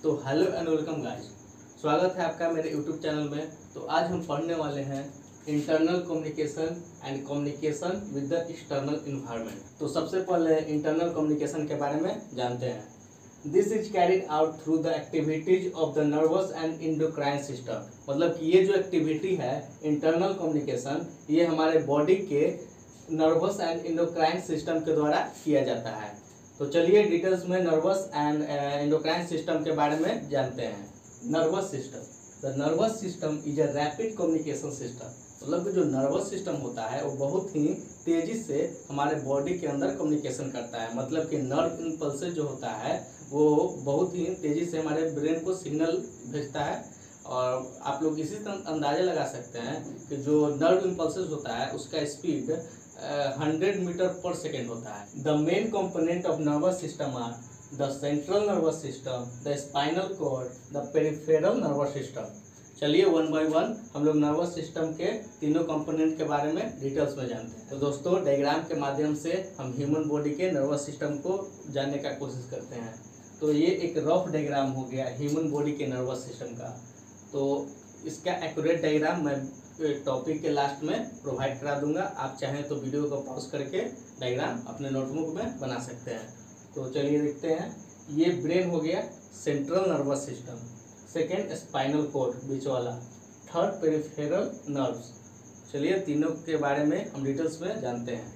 तो hello and welcome guys, स्वागत है आपका मेरे यूट्यूब चैनल में। तो आज हम पढ़ने वाले हैं internal communication and communication with the external environment. तो सबसे पहले इंटरनल कम्युनिकेशन के बारे में जानते हैं। This is carried out through the activities of the nervous and endocrine system. मतलब कि ये जो एक्टिविटी है इंटरनल कम्युनिकेशन, ये हमारे बॉडी के नर्वस एंड इंडोक्राइन सिस्टम के द्वारा किया जाता है। तो चलिए डिटेल्स में नर्वस एंड एंडोक्राइन सिस्टम के बारे में जानते हैं। Nervous system, the nervous system is a rapid communication system. मतलब जो नर्वस सिस्टम होता है वो बहुत ही तेजी से हमारे बॉडी के अंदर कम्युनिकेशन करता है। मतलब कि नर्व इम्पल्सेस जो होता है वो बहुत ही तेजी से हमारे ब्रेन को सिग्नल भेजता है। और आप लोग इसी तरह अंदाजा लगा सकते हैं कि जो नर्व इम्पल्सेस होता है उसका स्पीड 100 मीटर पर सेकेंड होता है। The main component of nervous system are the central nervous system, the spinal cord, the peripheral nervous system. चलिए वन बाय वन हम लोग नर्वस सिस्टम के तीनों कंपोनेंट के बारे में डिटेल्स में जानते हैं। तो दोस्तों डायग्राम के माध्यम से हम ह्यूमन बॉडी के नर्वस सिस्टम को जानने का कोशिश करते हैं। तो ये एक रफ डायग्राम हो गया ह्यूमन बॉडी के नर्वस सिस्टम का। तो इसका एक्यूरेट डायग्राम मैं टॉपिक के लास्ट में प्रोवाइड करा दूंगा। आप चाहें तो वीडियो को पॉज करके डायग्राम अपने नोटबुक में बना सकते हैं। तो चलिए देखते हैं। ये ब्रेन हो गया, central nervous system, second spinal cord बीच वाला, थर्ड पेरिफेरल नर्व्स। चलिए तीनों के बारे में हम डिटेल्स में जानते हैं।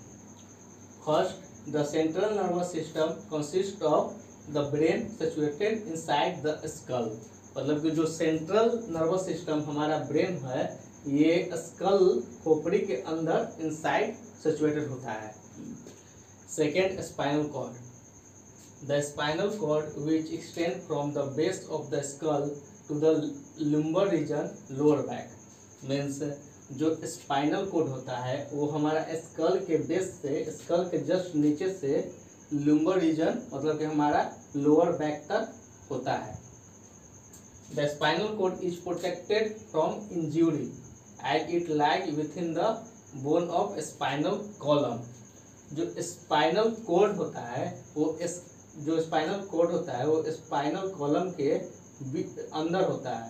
First, the central nervous system consist of the brain situated inside the skull. मतलब कि जो सेंट्रल नर्वस सिस्टम हमारा ब्रेन है ये स्कल खोपड़ी के अंदर इनसाइड सिचुएटेड होता है। Second, spinal cord, the spinal cord which extend from the base of the skull to the lumbar region lower back. Means जो स्पाइनल कॉर्ड होता है वो हमारा स्कल के बेस से, स्कल के जस्ट नीचे से लुम्बर रीजन मतलब कि हमारा लोअर बैक तक होता है। The spinal cord is protected from injury as it lies within the bone of spinal column। जो स्पाइनल कॉर्ड होता है वो जो स्पाइनल कॉर्ड होता है वो स्पाइनल कॉलम के अंदर होता है,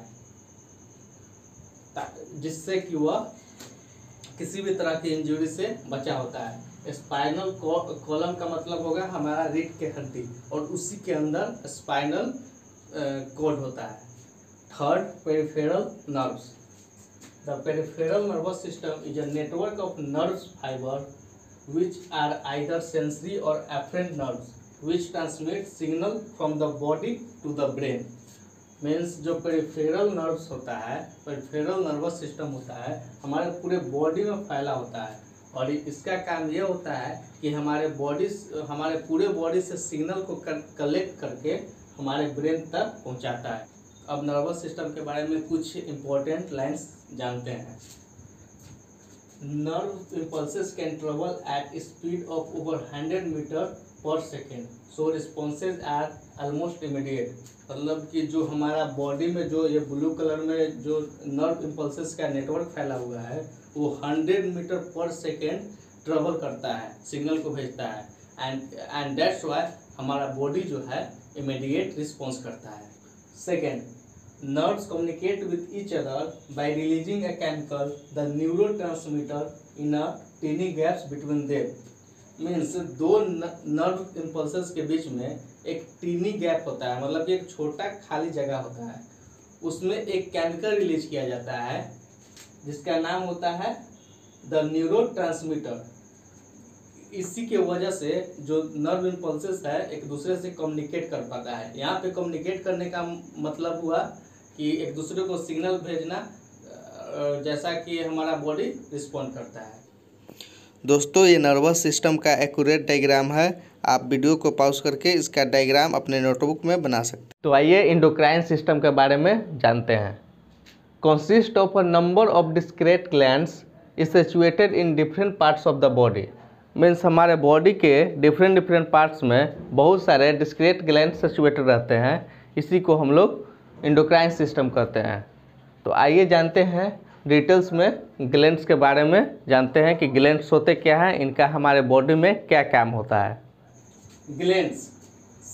जिससे कि वह किसी भी तरह की इंजरी से बचा होता है। स्पाइनल कॉलम का मतलब होगा हमारा रीढ़ के हड्डी और उसी के अंदर स्पाइनल कॉर्ड होता है। Third, peripheral nerves. The peripheral nervous system is a network of nerve fibers which are either sensory or afferent nerves which transmit signal from the body to the brain। Means जो peripheral nerves होता है, peripheral nervous system होता है हमारे पूरे body में फैला होता है और इसका काम ये होता है कि हमारे पूरे बॉडी से सिग्नल को कलेक्ट करके हमारे ब्रेन तक पहुंचाता है। अब नर्वस सिस्टम के बारे में कुछ इंपॉर्टेंट लाइंस जानते हैं। Nerve impulses can travel at speed of over 100 metre per second, so responses are almost immediate. मतलब कि जो हमारा बॉडी में जो ये ब्लू कलर में जो नर्व इम्पल्सेस का नेटवर्क फैला हुआ है वो 100 मीटर पर सेकेंड ट्रेवल करता है, सिग्नल को भेजता है एंड दैट्स वाई हमारा बॉडी जो है इमीडिएट रिस्पॉन्स करता है। Second, nerves communicate with each other by releasing a chemical, the neurotransmitter, in a tiny gaps between them। Means दो नर्व इम्पल्सेस के बीच में एक टीनी गैप होता है, मतलब एक छोटा खाली जगह होता है, उसमें एक केमिकल रिलीज किया जाता है जिसका नाम होता है द न्यूरोट्रांसमीटर। इसी के वजह से जो नर्व इम्पल्सेस है एक दूसरे से कम्युनिकेट कर पाता है। यहाँ पे कम्युनिकेट करने का मतलब हुआ कि एक दूसरे को सिग्नल भेजना, जैसा कि हमारा बॉडी रिस्पॉन्ड करता है। दोस्तों ये नर्वस सिस्टम का एक्यूरेट डायग्राम है। आप वीडियो को पॉज करके इसका डायग्राम अपने नोटबुक में बना सकते हैं। तो आइए इंडोक्राइन सिस्टम के बारे में जानते हैं। Consist of a number of discrete glands is situated in different parts of the body. Means हमारे बॉडी के डिफरेंट पार्ट्स में बहुत सारे डिस्क्रीट ग्लैंड सिचुएटेड रहते हैं, इसी को हम लोग इंडोक्राइन सिस्टम कहते हैं। तो आइए जानते हैं डिटेल्स में ग्लैंड्स के बारे में जानते हैं कि ग्लैंड्स होते क्या हैं, इनका हमारे बॉडी में क्या काम होता है। Glands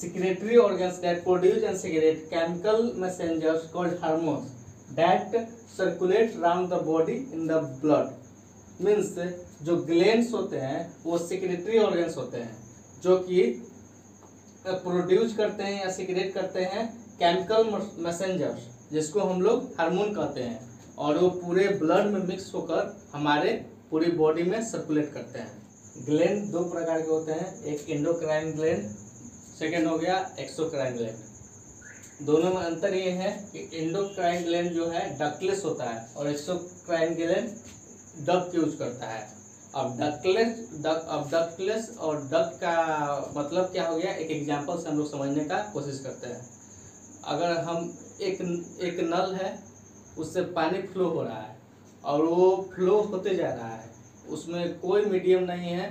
secretory organs that produce and secrete chemical messengers called hormones that circulate around the body in the blood. Means जो ग्लैंड्स होते हैं वो सिक्रेटरी ऑर्गन्स होते हैं जो कि प्रोड्यूस करते हैं या सिक्रेट करते हैं केमिकल मैसेंजर्स जिसको हम लोग हार्मोन कहते हैं, और वो पूरे ब्लड में मिक्स होकर हमारे पूरी बॉडी में सर्कुलेट करते हैं। ग्लैंड दो प्रकार के होते हैं, एक एंडोक्राइन ग्लैंड, सेकेंड हो गया एक्सोक्राइन ग्लैंड। दोनों में अंतर ये है कि एंडोक्राइन ग्लैंड जो है डक्टलेस होता है और एक्सोक्राइन ग्लैंड डक्ट यूज करता है। अब डक्टलेस और डक्ट का मतलब क्या हो गया, एक एग्जांपल से हम लोग समझने का कोशिश करते हैं। अगर हम एक नल है, उससे पानी फ्लो हो रहा है और वो फ्लो होते जा रहा है, उसमें कोई मीडियम नहीं है,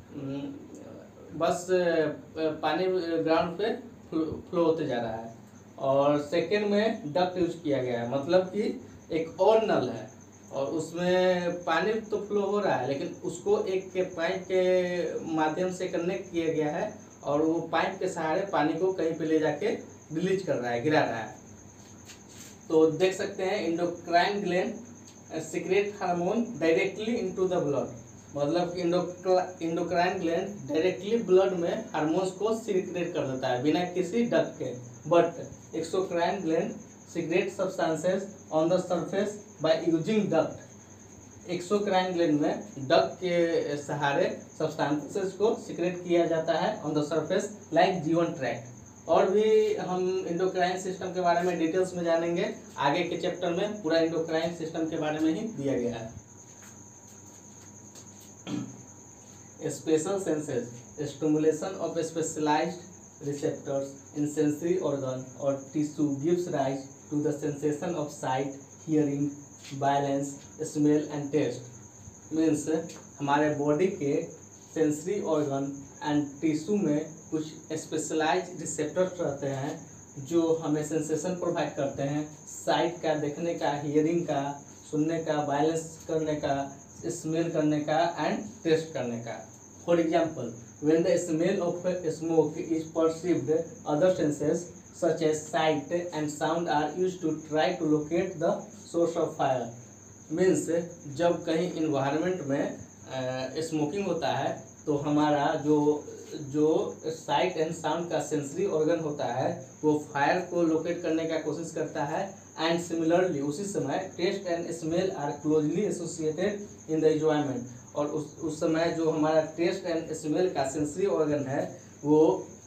बस पानी ग्राउंड पे फ्लो होते जा रहा है। और सेकेंड में डक्ट यूज किया गया है, मतलब कि एक और नल है और उसमें पानी तो फ्लो हो रहा है लेकिन उसको एक के पाइप के माध्यम से कनेक्ट किया गया है और वो पाइप के सहारे पानी को कहीं पे ले जाके रिलीज कर रहा है, गिरा रहा है। तो देख सकते हैं endocrine gland secrete hormone directly into the blood, मतलब एंडोक्राइन ग्लैंड डायरेक्टली ब्लड में हार्मोन्स को सीक्रेट कर देता है बिना किसी डक्ट के। But exocrine gland secrete substances on the surface by using duct. Exocrine gland में डक्ट के सहारे सब्सटेंसेस को सीक्रेट किया जाता है on the surface like G1 tract. और भी हम एंडोक्राइन सिस्टम के बारे में डिटेल्स में जानेंगे, आगे के चैप्टर में पूरा एंडोक्राइन सिस्टम के बारे में ही दिया गया है। Special senses, stimulation of specialised receptors in sensory organ और tissue gives rise to the sensation of sight, hearing, balance, smell and taste. Means हमारे बॉडी के सेंसरी ऑर्गन एंड टिश्यू में कुछ स्पेशलाइज्ड रिसेप्टर्स रहते हैं जो हमें सेंसेशन प्रोवाइड करते हैं, साइट का, देखने का, हियरिंग का, सुनने का, बैलेंस करने का, स्मेल करने का एंड टेस्ट करने का। For example, when the smell of smoke is perceived, other senses such as sight and sound are used to try to locate the source of fire. Means जब कहीं environment में smoking होता है तो हमारा जो साइट एंड साउंड का sensory organ होता है वो फायर को लोकेट करने का कोशिश करता है। एंड सिमिलरली उसी समय taste and smell are closely associated in the enjoyment, और उस समय जो हमारा टेस्ट एंड स्मेल का सेंसरी ऑर्गन है वो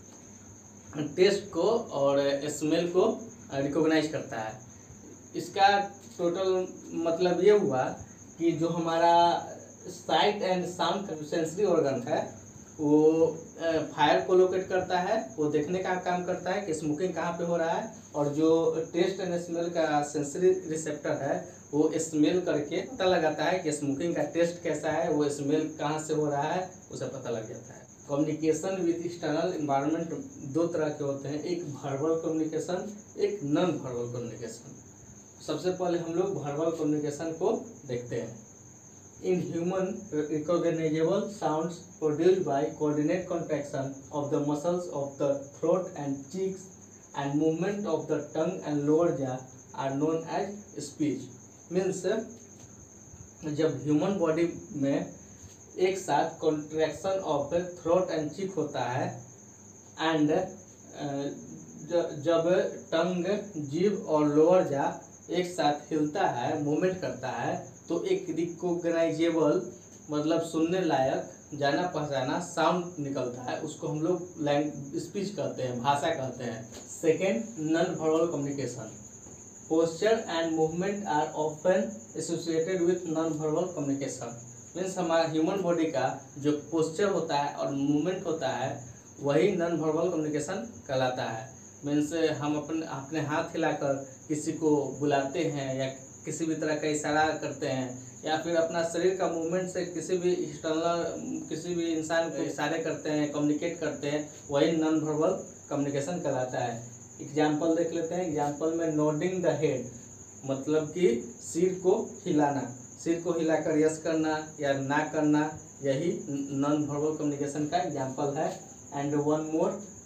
टेस्ट को और स्मेल को रिकॉग्नाइज करता है। इसका टोटल मतलब ये हुआ कि जो हमारा साइट एंड साउंड का सेंसरी ऑर्गन है वो फायर को लोकेट करता है, वो देखने का काम करता है कि स्मोकिंग कहाँ पे हो रहा है, और जो टेस्ट एंड स्मेल का सेंसरी रिसेप्टर है वो स्मेल करके पता लगाता है कि स्मोकिंग का टेस्ट कैसा है, वो स्मेल कहाँ से हो रहा है, उसे पता लग जाता है। कम्युनिकेशन विद एक्सटर्नल एनवायरनमेंट दो तरह के होते हैं, एक वर्बल कम्युनिकेशन, एक नॉन वर्बल कम्युनिकेशन। सबसे पहले हम लोग वर्बल कम्युनिकेशन को देखते हैं। In human recognisable sounds produced by coordinate contraction of the muscles of the throat and cheeks and movement of the tongue and lower jaw are known as speech. Means जब human body में एक साथ contraction of throat and cheek होता है and जब टंग, जीभ और lower जा एक साथ हिलता है, मूवमेंट करता है, तो एक रिकॉग्नाइजेबल मतलब सुनने लायक, जाना पहचाना साउंड निकलता है, उसको हम लोग स्पीच कहते हैं, भाषा कहते हैं। Second, non verbal communication. Posture and movement are often associated with non verbal communication. Means हमारा ह्यूमन बॉडी का जो पोस्चर होता है और मूवमेंट होता है वही नॉन वर्बल कम्युनिकेशन कहलाता है। मीन्स हम अपने हाथ हिलाकर किसी को बुलाते हैं या किसी भी तरह का इशारा करते हैं या फिर अपना शरीर का मूवमेंट से किसी भी इंसान को इशारे करते हैं, कम्युनिकेट करते हैं, वही नॉन वर्बल कम्युनिकेशन कहलाता है। एग्जाम्पल देख लेते हैं। एग्जाम्पल में नोडिंग द हेड मतलब कि सिर को हिलाना, सिर को हिलाकर यस करना या ना करना, यही नॉन वर्बल कम्युनिकेशन का एग्जाम्पल है। And one more,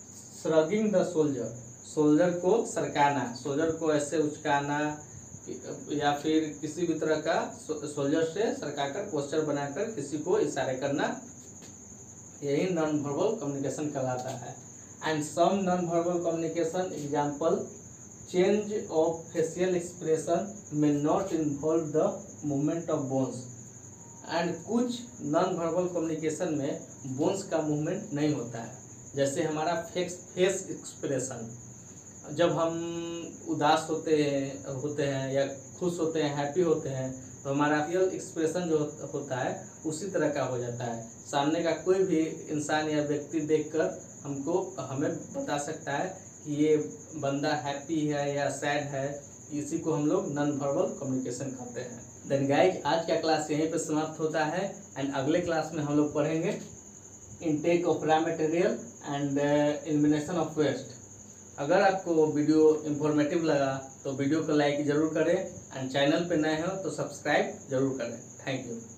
shrugging the soldier, soldier को सरकाना, सोल्जर को ऐसे उचकाना या फिर किसी भी तरह का सोल्जर से सरकाकर पोस्चर बनाकर किसी को इशारे करना, यही नॉन वर्बल कम्युनिकेशन कहलाता है। And some non verbal communication example, change of facial expression में not involve the movement of bones. And कुछ नॉन वर्बल कम्युनिकेशन में बोन्स का मूवमेंट नहीं होता है, जैसे हमारा फेस एक्सप्रेशन, जब हम उदास होते हैं या खुश होते हैं, हैप्पी होते हैं, तो हमारा फेशियल एक्सप्रेशन जो होता है उसी तरह का हो जाता है। सामने का कोई भी इंसान या व्यक्ति देखकर हमें बता सकता है कि ये बंदा हैप्पी है या सैड है, इसी को हम लोग नॉन वर्बल कम्युनिकेशन कहते हैं। देन गाइज, आज का क्लास यहीं पे समाप्त होता है एंड अगले क्लास में हम लोग पढ़ेंगे intake of raw material and elimination of waste. अगर आपको वीडियो इंफॉर्मेटिव लगा तो वीडियो को लाइक ज़रूर करें एंड चैनल पे नए हो तो सब्सक्राइब ज़रूर करें। Thank you.